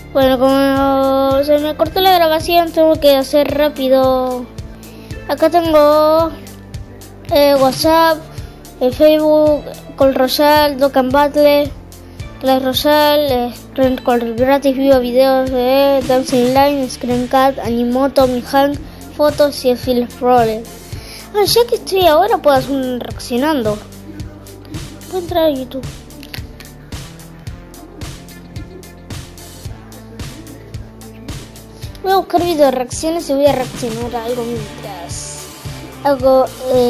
Bueno, como se me cortó la grabación, tengo que hacer rápido. Acá tengo WhatsApp, Facebook, Call Royale, Dokkan Battle, Clash Royale, Call gratis, vivo videos de Dancing Line, Screencast, Animoto, Mihang, fotos y Phil Roller. Ya que estoy ahora, puedo hacer un reaccionando. Voy a entrar a YouTube. Voy a buscar video de reacciones y voy a reaccionar a algo mientras hago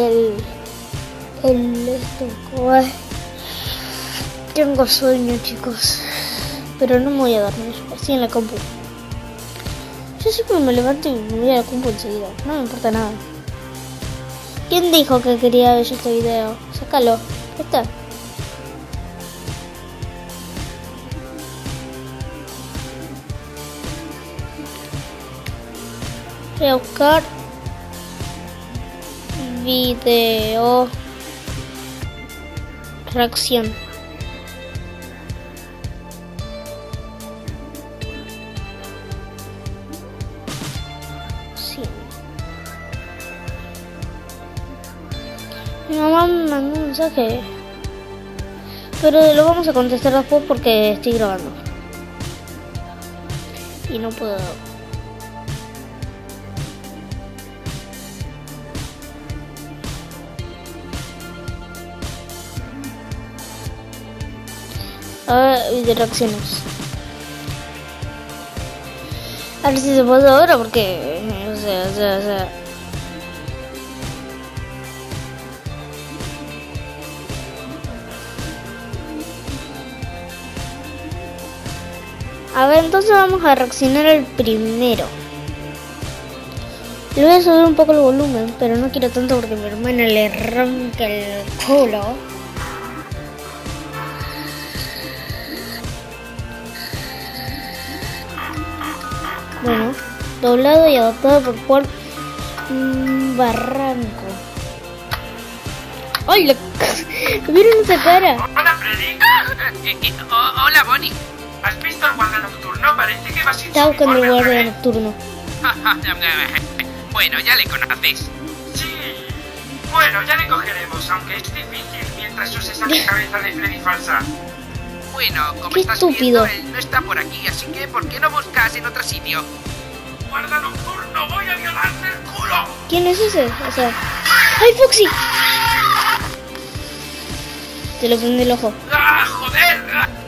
esto. Tengo sueño, chicos, pero no me voy a dormir, así en la compu. Yo siempre me levanto y me voy a la compu enseguida, no me importa nada. ¿Quién dijo que quería ver este video? Sácalo, ahí está. Voy a buscar video reacción. Sí. Mi mamá me mandó un mensaje, pero lo vamos a contestar después porque estoy grabando y no puedo. De reacciones. A ver si se puede ahora porque o sea. A ver, entonces vamos a reaccionar al primero. Le voy a subir un poco el volumen, pero no quiero tanto porque mi hermana le ronca el culo. Bueno, doblado y adaptado por Juan Barranco. ¡Ay, ¿vieron esa cara? Hola, Freddy. Hola, Bonnie. ¿Has visto al guardia nocturno? Parece que va sin Está buscando el uniforme, guardia Fred. nocturno. Bueno, ya le conoces. Sí. Bueno, ya le cogeremos, aunque es difícil mientras uses esa cabeza de Freddy falsa. Bueno, como Qué estás estúpido. viendo, él no está por aquí, así que ¿por qué no buscas en otro sitio? ¡Guarda nocturno! ¡Voy a violarte el culo! ¿Quién es ese? O sea... ¡Ay, Foxy! Te lo prende el ojo. ¡Ah, joder!